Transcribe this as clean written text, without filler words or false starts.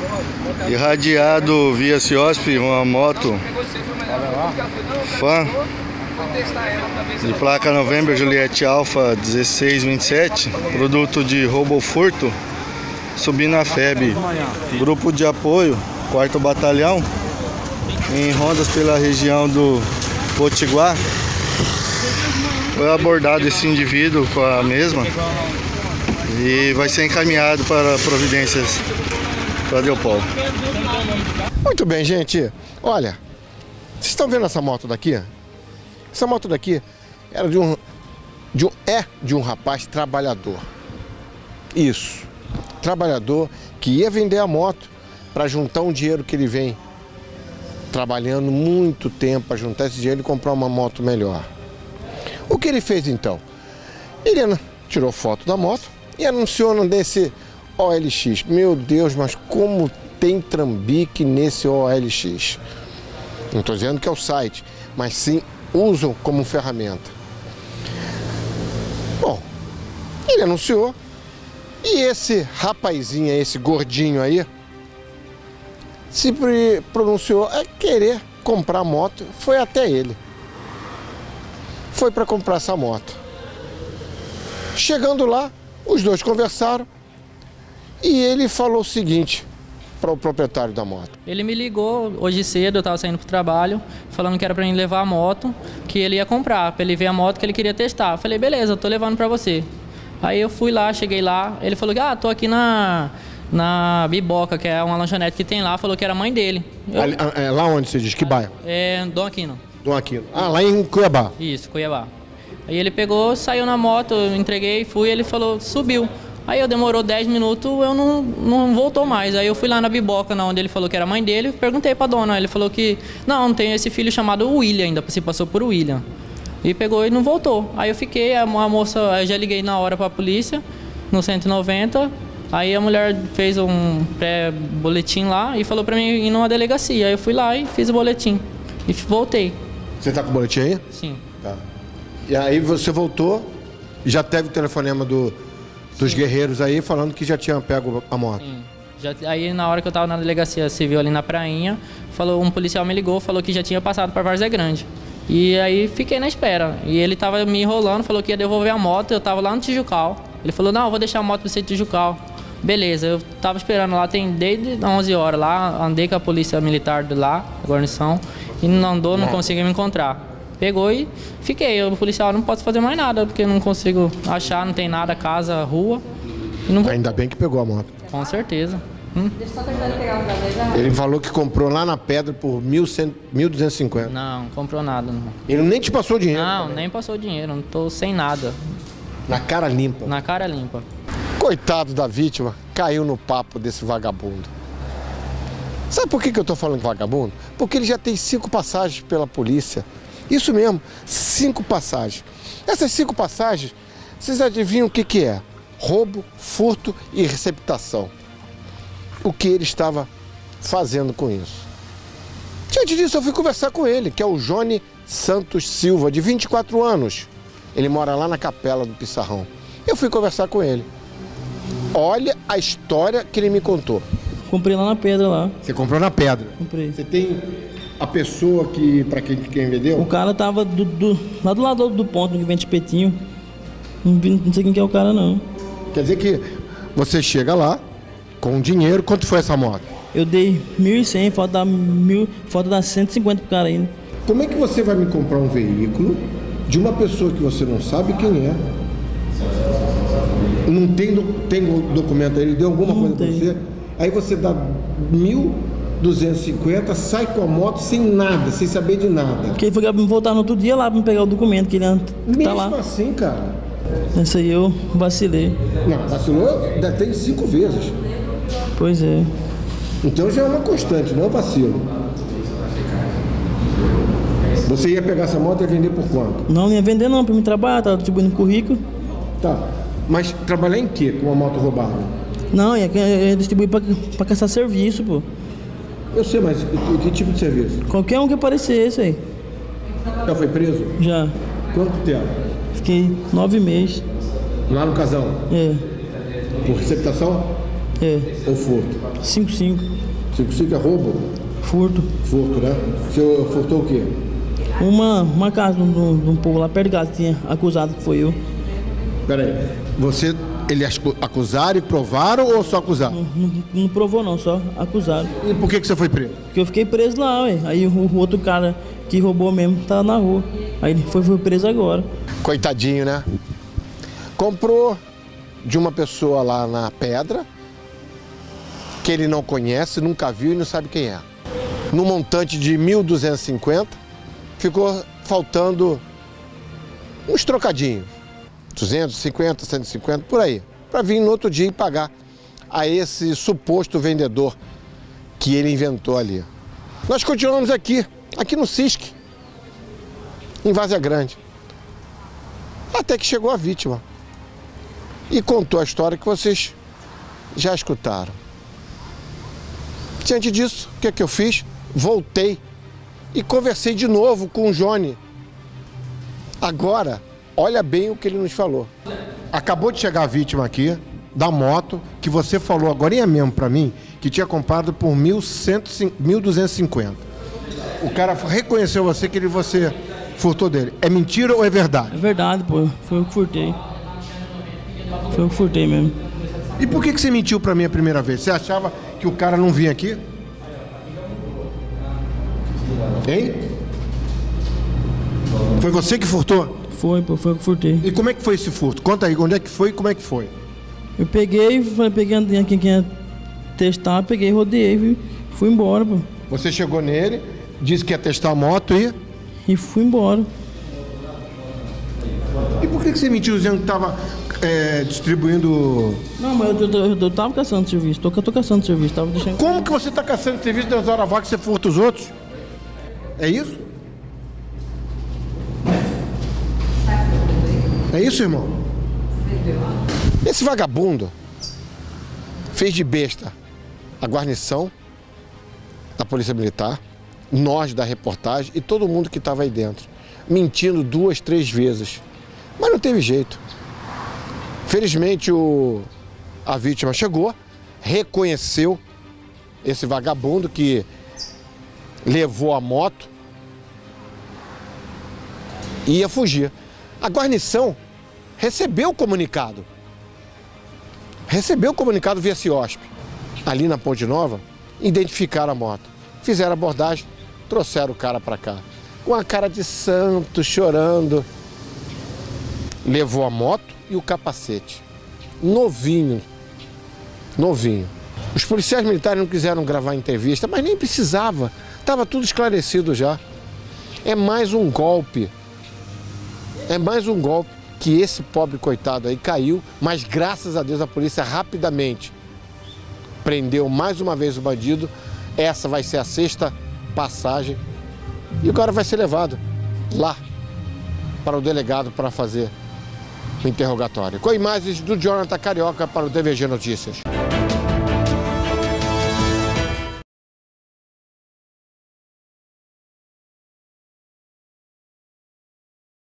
irradiado via CIOSP, uma moto Fan de placa November Juliette Alfa 1627, produto de roubo furto, subindo a FEB, grupo de apoio, 4º Batalhão, em rondas pela região do Potiguar. Foi abordado esse indivíduo com a mesma e vai ser encaminhado para providências para Deopol. Muito bem, gente. Olha, vocês estão vendo essa moto daqui? Essa moto daqui era de um rapaz trabalhador. Isso, trabalhador que ia vender a moto para juntar um dinheiro que ele vem trabalhando muito tempo para juntar esse dinheiro e comprar uma moto melhor. O que ele fez então? Ele tirou foto da moto e anunciou nesse OLX. Meu Deus, mas como tem trambique nesse OLX? Não estou dizendo que é o site, mas sim usam como ferramenta. Bom, ele anunciou e esse rapazinho, esse gordinho aí, se pronunciou a querer comprar a moto, foi até ele. Foi para comprar essa moto. Chegando lá, os dois conversaram e ele falou o seguinte para o proprietário da moto. Ele me ligou hoje cedo, eu estava saindo para o trabalho, falando que era para mim levar a moto, que ele ia comprar, para ele ver a moto que ele queria testar. Eu falei, beleza, eu tô levando para você. Aí eu fui lá, cheguei lá, ele falou que tô aqui na Biboca, que é uma lanchonete que tem lá, falou que era a mãe dele. Lá onde você diz? Que bairro? É Dom Aquino. Dom Aquino. Lá em Cuiabá. Isso, Cuiabá. Aí ele pegou, saiu na moto, eu entreguei, fui, ele falou, subiu. Aí eu demorou 10 minutos, eu não voltou mais. Aí eu fui lá na Biboca, onde ele falou que era a mãe dele, perguntei pra dona, ele falou que não tem esse filho chamado William ainda, se passou por William. E pegou e não voltou. Aí eu fiquei, a moça, eu já liguei na hora pra polícia, no 190, aí a mulher fez um pré-boletim lá e falou pra mim ir numa delegacia. Aí eu fui lá e fiz o boletim e voltei. Você tá com o boletim aí? Sim. Tá. E aí você voltou e já teve o telefonema dos guerreiros aí falando que já tinha pego a moto. Sim. Aí na hora que eu tava na delegacia civil ali na prainha, um policial me ligou, falou que já tinha passado para Várzea Grande. E aí fiquei na espera. E ele tava me enrolando, falou que ia devolver a moto, eu tava lá no Tijucal. Ele falou, não, eu vou deixar a moto pra você no Tijucal. Beleza, eu tava esperando lá, tem desde 11 horas lá, andei com a polícia militar de lá, a guarnição, e não consegui me encontrar. Pegou e fiquei. O policial não posso fazer mais nada, porque não consigo achar, não tem nada, casa, rua. Ainda bem que pegou a moto. Com certeza. Ele falou que comprou lá na Pedra por 1.250. Não, comprou nada. Não. Ele nem te passou dinheiro? Não, nem passou dinheiro, não tô sem nada. Na cara limpa? Na cara limpa. Coitado da vítima, caiu no papo desse vagabundo. Sabe por que eu tô falando vagabundo? Porque ele já tem 5 passagens pela polícia. Isso mesmo, 5 passagens. Essas 5 passagens, vocês adivinham o que é? Roubo, furto e receptação. O que ele estava fazendo com isso? Diante disso, eu fui conversar com ele, que é o Johnny Santos Silva, de 24 anos. Ele mora lá na Capela do Pissarrão. Eu fui conversar com ele. Olha a história que ele me contou. Comprei lá na Pedra lá. Você comprou na Pedra? Comprei. Você tem a pessoa que, para quem vendeu? O cara tava lá do lado do ponto que vende espetinho. Não sei quem que é o cara, não. Quer dizer que você chega lá com dinheiro. Quanto foi essa moto? Eu dei 1.100, falta dar 150 pro cara ainda. Como é que você vai me comprar um veículo de uma pessoa que você não sabe quem é? Não tem documento aí, ele deu alguma coisa pra você? Aí você dá 1.250, sai com a moto sem nada, sem saber de nada. Porque ele foi voltar no outro dia lá pra me pegar o documento que ele tá lá. Mesmo assim, cara? Essa aí eu vacilei. Não, vacilou ainda tem 5 vezes. Pois é. Então já é uma constante, não é um vacilo. Você ia pegar essa moto e ia vender por quanto? Não ia vender não, pra mim trabalhar, tava distribuindo currículo. Tá, mas trabalhar em quê com uma moto roubada? Não, ia distribuir pra caçar serviço, pô. Eu sei, mas que tipo de serviço? Qualquer um que aparecesse aí. Já foi preso? Já. Quanto tempo? Fiquei 9 meses. Lá no casão? É. Por receptação? É. Ou furto? 5-5. 5-5 é roubo? Furto. Furto, né? Você furtou o quê? Uma casa de um povo lá perto de casa tinha acusado que foi eu. Peraí, eles acusaram e provaram ou só acusaram? Não provou não, só acusaram. E por que você foi preso? Porque eu fiquei preso lá, ué. Aí o outro cara que roubou mesmo tá na rua. Aí ele foi preso agora. Coitadinho, né? Comprou de uma pessoa lá na Pedra, que ele não conhece, nunca viu e não sabe quem é. No montante de 1.250, ficou faltando uns trocadinhos. 250, 150, por aí. Para vir no outro dia e pagar a esse suposto vendedor que ele inventou ali. Nós continuamos aqui no CISC, em Várzea Grande. Até que chegou a vítima e contou a história que vocês já escutaram. Diante disso, o que é que eu fiz? Voltei e conversei de novo com o Johnny. Agora, olha bem o que ele nos falou. Acabou de chegar a vítima aqui, da moto, que você falou agora mesmo para mim, que tinha comprado por 1.250. O cara reconheceu você que você furtou dele. É mentira ou é verdade? É verdade, pô. Foi eu que furtei. Foi eu que furtei mesmo. E por que você mentiu para mim a primeira vez? Você achava que o cara não vinha aqui? Hein? Foi você que furtou? Foi, pô. Foi eu que furtei. E como é que foi esse furto? Conta aí, onde é que foi e como é que foi? Eu peguei quem ia testar, peguei, rodeei, viu? Fui embora, pô. Você chegou nele, disse que ia testar a moto E fui embora. E por que você mentiu dizendo que estava distribuindo... Não, mas eu tava caçando serviço. Tô caçando serviço. Tava deixando... Como que você está caçando serviço das horas vagas que você furta os outros? É isso? É isso, irmão? Esse vagabundo fez de besta a guarnição da Polícia Militar, nós da reportagem e todo mundo que estava aí dentro, mentindo 2, 3 vezes. Mas não teve jeito. Felizmente a vítima chegou, reconheceu esse vagabundo que levou a moto e ia fugir. A guarnição recebeu o comunicado. Recebeu o comunicado via CIOSP. Ali na Ponte Nova, identificaram a moto. Fizeram a abordagem, trouxeram o cara para cá. Com a cara de santo, chorando. Levou a moto e o capacete. Novinho. Novinho. Os policiais militares não quiseram gravar a entrevista, mas nem precisava. Estava tudo esclarecido já. É mais um golpe. É mais um golpe que esse pobre coitado aí caiu, mas graças a Deus a polícia rapidamente prendeu mais uma vez o bandido. Essa vai ser a 6ª passagem e o cara vai ser levado lá para o delegado para fazer o interrogatório. Com imagens do Jonathan Carioca para o TVG Notícias.